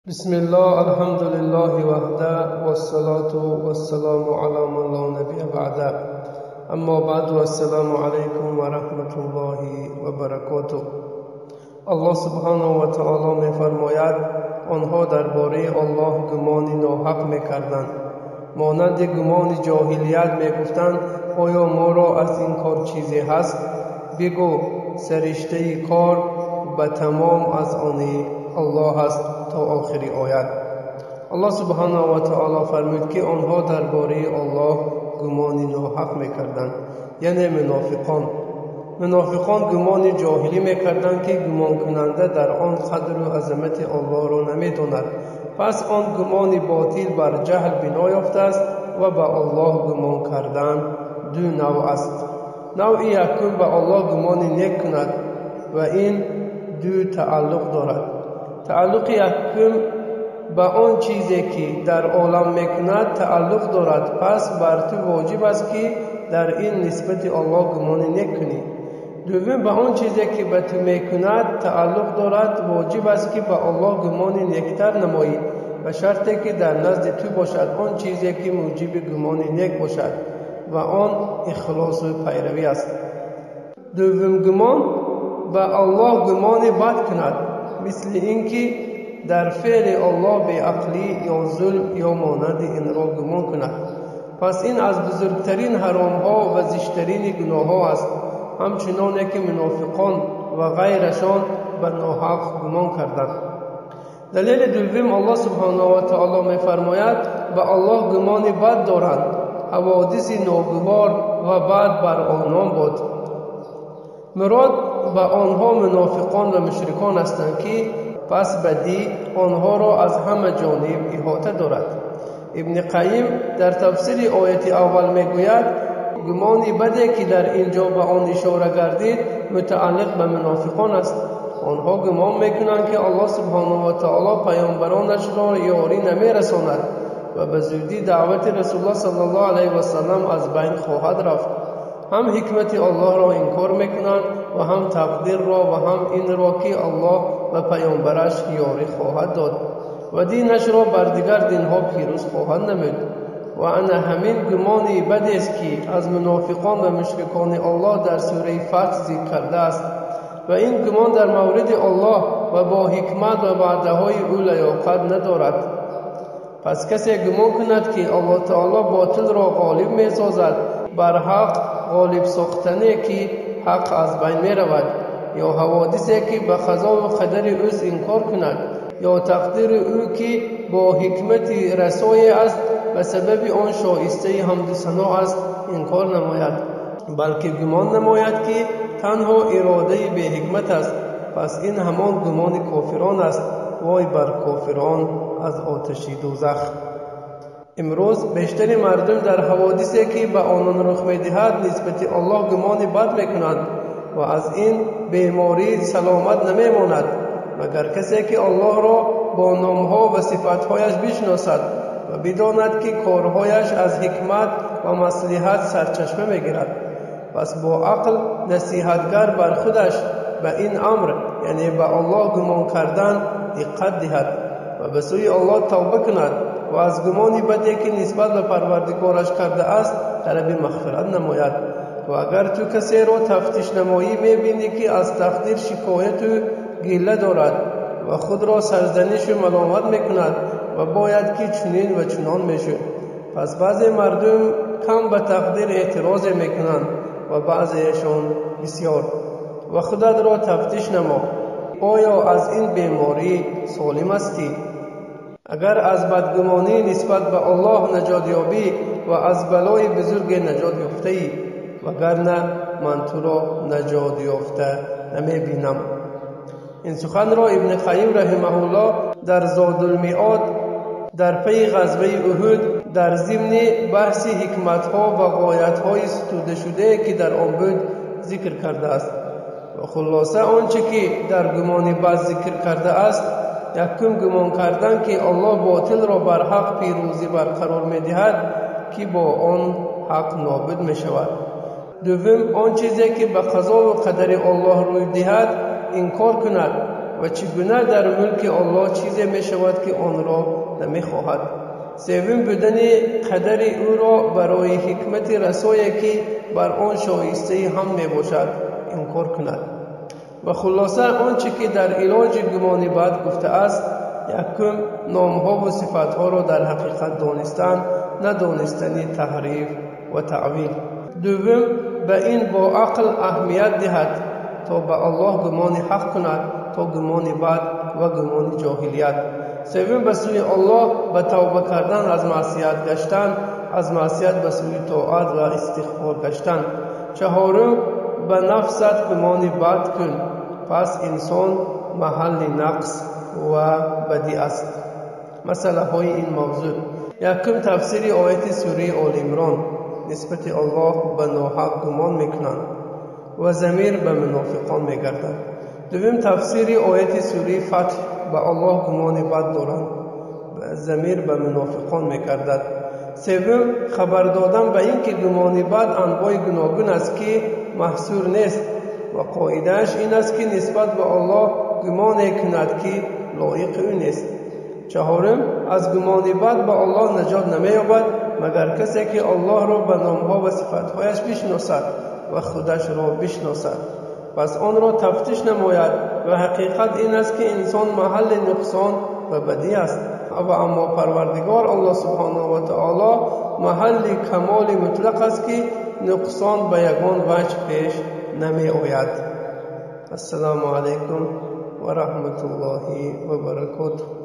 بسم الله الحمد لله وحده والصلاة والسلام على من لا نبي بعده اما بعد والسلام علیکم و رحمت الله و برکاته. الله سبحانه و تعالی می فرماید آنها درباره الله گمانی ناحق می کردند، مانند گمان جاهلیت می گفتند آیا ما را از این کار چیزی هست؟ بگو سرشته کار به تمام از آن الله است تا آخری آیت. الله سبحانه و تعالی فرمود که آنها درباره الله گمانی ناحق میکردند، یعنی منافقان گمان جاهلی میکردند که گمان کننده در آن قدر و عظمت الله را نمیداند، پس آن گمان باطل بر جهل بنا یافته است و به الله گمان کردن دو نوع است. نوع یکم به الله گمان نیک کند و این دو تعلق دارد. تعلق یکم به آن چیزی که در عالم میکند تعلق دارد، پس بر تو واجب است که در این نسبت الله گمان نیک کنی. دوم به آن چیزی که به تو میکند تعلق دارد، واجب است که به الله گمان نیکتر نمایی، به شرطی که در نزد تو باشد آن چیزی که موجب گمان نیک باشد و آن اخلاص و پیروی است. دوم گمان به الله گمان بد کند، مثل اینکه در فعل الله به عقلی یا ظلم یا مانند این را گمان کند، پس این از بزرگترین حرام ها و زشترین گناه ها است، همچنانه که منافقان و غیرشان به ناحق گمان کردند. دلیل دوم الله سبحانه و تعالی می فرماید به الله گمان بد دارند، حوادث ناگوار و بد بر آنان بود. مراد به آنها منافقان و مشرکان هستند که پس بدی آنها را از همه جانب احاطه دارد. ابن قیم در تفسیر آیت اول میگوید گمانی بدی که در اینجا به آن اشاره گردید متعلق به منافقان است. آنها گمان میکنند که الله سبحانه و تعالی پیامبرانش را یاری نمیرساند و به زودی دعوت رسول الله صلی الله علیه و سلم از بین خواهد رفت. هم حکمت الله را انکار میکنند و هم تقدیر را و هم این را که الله و پیامبرش یاری خواهد داد و دینش را بر دیگر دینها پیروز خواهد نمود. و انا همین گمانی بدی است که از منافقان و مشرکان الله در سوره فتح ذکر کرده است و این گمان در مورد الله و با حکمت و وعده های او لیاقت ندارد. پس کسی گمان کند که الله تعالی باطل را غالب می سازد، بر حق غالب ساختنی که حق از بین می رود، یا حوادثی که به قضا و قدر اوست انکار کند، یا تقدیر او که با حکمت رسای است به سبب آن شایسته حمد و ثنا است انکار نماید، بلکه گمان نماید که تنها اراده به حکمت است، پس این همان گمان کافران است. وای بر کافران از آتش دوزخ. امروز بیشتر مردم در حوادثی که به آنان رخ می‌دهد نسبت الله گمان بد می‌کنند و از این بیماری سلامت نمی‌ماند، مگر کسی که الله را با نام‌ها و صفات‌هایش بشناسد و بداند که کارهایش از حکمت و مصلحت سرچشمه می‌گیرد. پس با عقل نصیحتگر بر خودش به این امر، یعنی به الله گمان کردن، دقت دهد و به سوی الله توبه کند و از گمانی بدی که نسبت به پروردگارش کرده است طلب مغفرت نماید. و اگر تو کسی را تفتیش نمایی میبینی که از تقدیر شکایت و گله دارد و خود را سرزنش و ملامت میکند و باید که چنین و چنان میشد، پس بعضی مردم کم به تقدیر اعتراض میکنند و بعضیشان بسیار. و خودت را تفتیش نما، آیا از این بیماری سالم هستی؟ اگر از بدگمانی نسبت به الله نجات یابی و از بلای بزرگ نجات یافته ای، وگرنه من تو را نجات یافته نمی بینم. این سخن را ابن قیم رحمه الله در زاد المعاد در پی غزوه احد در ضمن بحث حکمت ها و غایت های ستوده شده که در آن بود ذکر کرده است. و خلاصه آنچه که در گمان بد ذکر کرده است، یکم گمان کردن که الله باطل را بر حق پیروزی برقرار می دهد که با آن حق نابود می شود. دوم آن چیزی که به قضا و قدر الله روی دهد انکار کند و چگونه در ملک الله چیزی می شود که آن را نمی خواهد. سوم بودن قدر او را برای حکمت رسایی که بر آن شایسته هم می باشد انکار کند. و خلاصه آنچه که در علاج گمان بد گفته است، یکم نامها و صفتها را در حقیقت دانستن، ندانستنی تحریف و تعویل. دوم به این با عقل اهمیت دهد تا به الله گمان حق کند تا گمان بد و گمان جاهلیت. سوم به سوی الله به توبه کردن از معصیت گشتن، از معصیت به سوی طاعت و استغفار گشتن. چهارم به نفست گمان بد کن، پس انسان محل نقص و بدی است. مسئله های این موضوع: یکم تفسیر آیت سوره آل عمران، نسبت الله به ناحق گمان میکنند و ضمیر به منافقان میگردد. دوم تفسیر آیت سوره فتح، به الله گمان بد دارند، ضمیر به منافقان میگردد. سوم خبر دادن به این که گمان بد انواع گوناگون است که محصور نیست و قاعدهش این است که نسبت به الله گمان کند که لایق او نیست. چهارم از گمان بد به الله نجات نمی‌یابد مگر کسی که الله را به نامها و صفتهایش بشناسد و خودش را بشناسد، پس آن را تفتیش نماید. و حقیقت این است که انسان محل نقصان و بدی است و اما پروردگار الله سبحانه و تعالی محل کمال مطلق است که نقصان به یگان وجه پیش نمی آید. السلام علیکم و رحمت الله و برکاته.